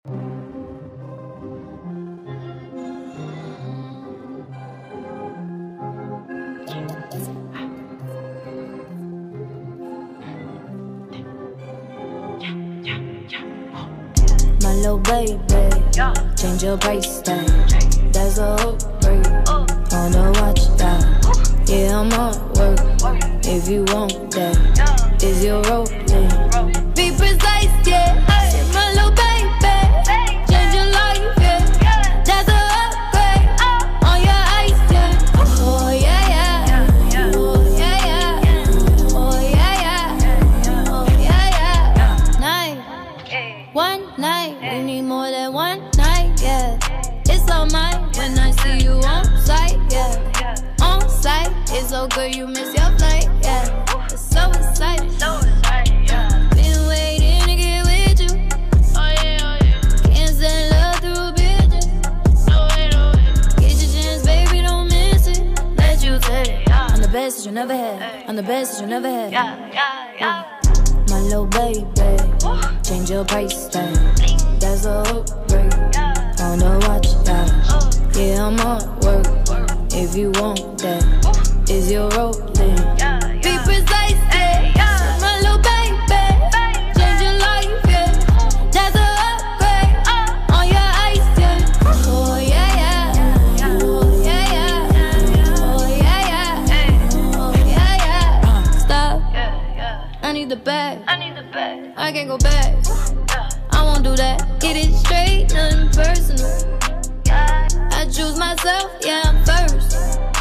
My little baby, change your price tag. That's a upgrade on the watch that. Yeah, I'm on work. If you want that, is your role? Be precise, yeah. My little baby, change your life, yeah. That's a upgrade on your ice, yeah. Oh yeah, yeah. Oh yeah, yeah. Oh yeah, yeah. Oh yeah, yeah. Night, one night. We need more than one night, yeah. It's all mine when I see you on site, yeah. On site, it's so good you miss your flight, yeah. It's so exciting, yeah. Been waiting to get with you. Oh yeah, oh yeah. Can't send love through bitches. No way, no way. Get your chance, baby, don't miss it. Let you take it, yeah. I'm the best that you never had. I'm the best that you never had. Yeah, yeah, yeah. My little baby, change your price tag. That's a upgrade on the watch that. Yeah, I'm on work. If you want that, is your rolling? Be precise, yeah. My little baby, change your life, yeah. That's a upgrade on your ice, yeah. Oh yeah, yeah. Oh yeah, yeah. Oh yeah, yeah. Oh yeah, yeah. Stop. I need the bag. I can't go back. I won't do that. Get it straight, nothing personal. I choose myself, yeah, I'm first.